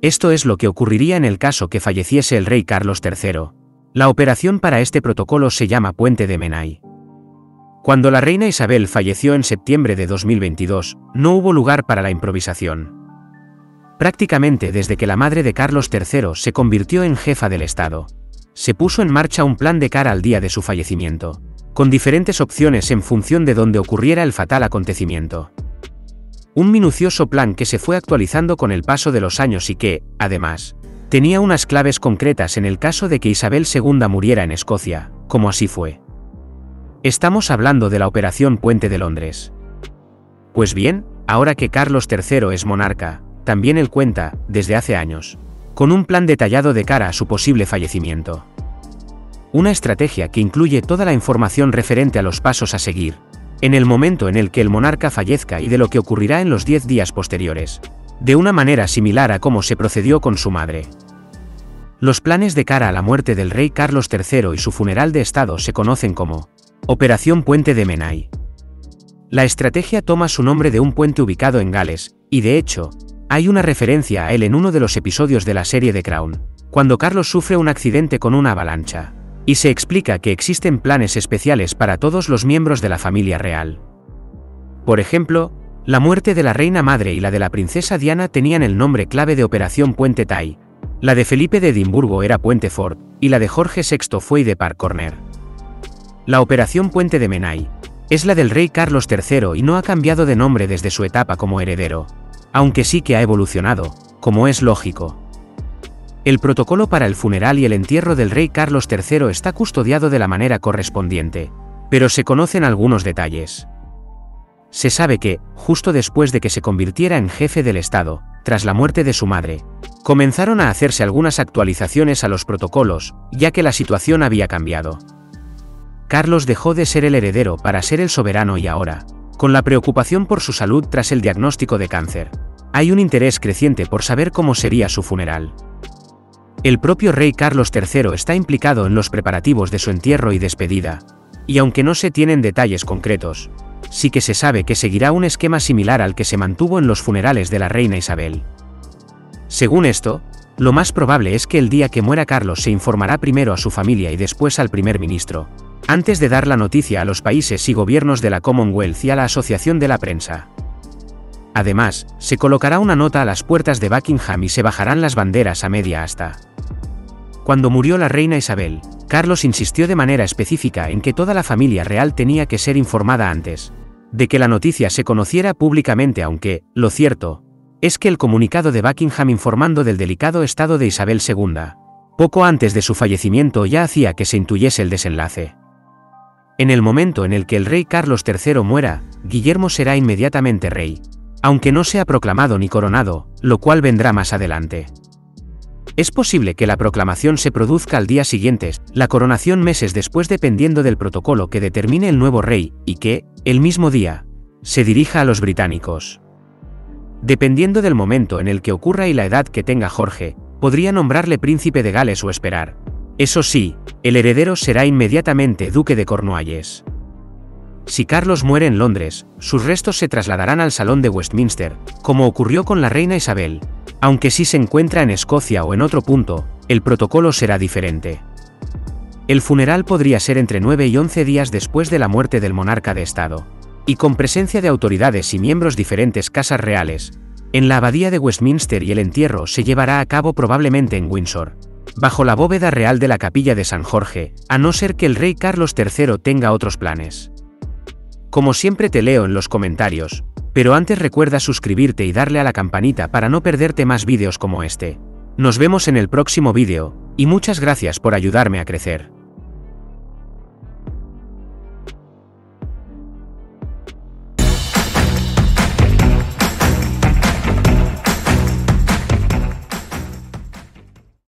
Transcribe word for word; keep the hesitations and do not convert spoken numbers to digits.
Esto es lo que ocurriría en el caso que falleciese el rey Carlos tercero. La operación para este protocolo se llama Puente de Menai. Cuando la reina Isabel falleció en septiembre de dos mil veintidós, no hubo lugar para la improvisación. Prácticamente desde que la madre de Carlos tercero se convirtió en jefa del Estado, se puso en marcha un plan de cara al día de su fallecimiento, con diferentes opciones en función de dónde ocurriera el fatal acontecimiento. Un minucioso plan que se fue actualizando con el paso de los años y que, además, tenía unas claves concretas en el caso de que Isabel segunda muriera en Escocia, como así fue. Estamos hablando de la Operación Puente de Londres. Pues bien, ahora que Carlos tercero es monarca, también él cuenta, desde hace años, con un plan detallado de cara a su posible fallecimiento. Una estrategia que incluye toda la información referente a los pasos a seguir, en el momento en el que el monarca fallezca y de lo que ocurrirá en los diez días posteriores, de una manera similar a cómo se procedió con su madre. Los planes de cara a la muerte del rey Carlos tercero y su funeral de Estado se conocen como Operación Puente de Menai. La estrategia toma su nombre de un puente ubicado en Gales, y de hecho, hay una referencia a él en uno de los episodios de la serie The Crown, cuando Carlos sufre un accidente con una avalancha, y se explica que existen planes especiales para todos los miembros de la familia real. Por ejemplo, la muerte de la reina madre y la de la princesa Diana tenían el nombre clave de Operación Puente Tai, la de Felipe de Edimburgo era Puente Ford, y la de Jorge sexto fue de Park Corner. La Operación Puente de Menai es la del rey Carlos tercero y no ha cambiado de nombre desde su etapa como heredero, aunque sí que ha evolucionado, como es lógico. El protocolo para el funeral y el entierro del rey Carlos tercero está custodiado de la manera correspondiente, pero se conocen algunos detalles. Se sabe que, justo después de que se convirtiera en jefe del Estado, tras la muerte de su madre, comenzaron a hacerse algunas actualizaciones a los protocolos, ya que la situación había cambiado. Carlos dejó de ser el heredero para ser el soberano y ahora, con la preocupación por su salud tras el diagnóstico de cáncer, hay un interés creciente por saber cómo sería su funeral. El propio rey Carlos tercero está implicado en los preparativos de su entierro y despedida, y aunque no se tienen detalles concretos, sí que se sabe que seguirá un esquema similar al que se mantuvo en los funerales de la reina Isabel. Según esto, lo más probable es que el día que muera Carlos se informará primero a su familia y después al primer ministro, antes de dar la noticia a los países y gobiernos de la Commonwealth y a la Asociación de la Prensa. Además, se colocará una nota a las puertas de Buckingham y se bajarán las banderas a media asta. Cuando murió la reina Isabel, Carlos insistió de manera específica en que toda la familia real tenía que ser informada antes de que la noticia se conociera públicamente, aunque, lo cierto, es que el comunicado de Buckingham informando del delicado estado de Isabel segunda, poco antes de su fallecimiento ya hacía que se intuyese el desenlace. En el momento en el que el rey Carlos tercero muera, Guillermo será inmediatamente rey, aunque no sea proclamado ni coronado, lo cual vendrá más adelante. Es posible que la proclamación se produzca al día siguiente, la coronación meses después dependiendo del protocolo que determine el nuevo rey, y que, el mismo día, se dirija a los británicos. Dependiendo del momento en el que ocurra y la edad que tenga Jorge, podría nombrarle príncipe de Gales o esperar. Eso sí, el heredero será inmediatamente duque de Cornualles. Si Carlos muere en Londres, sus restos se trasladarán al Salón de Westminster, como ocurrió con la reina Isabel, aunque si se encuentra en Escocia o en otro punto, el protocolo será diferente. El funeral podría ser entre nueve y once días después de la muerte del monarca de Estado, y con presencia de autoridades y miembros diferentes casas reales, en la abadía de Westminster, y el entierro se llevará a cabo probablemente en Windsor, bajo la bóveda real de la capilla de San Jorge, a no ser que el rey Carlos tercero tenga otros planes. Como siempre te leo en los comentarios, pero antes recuerda suscribirte y darle a la campanita para no perderte más vídeos como este. Nos vemos en el próximo vídeo, y muchas gracias por ayudarme a crecer.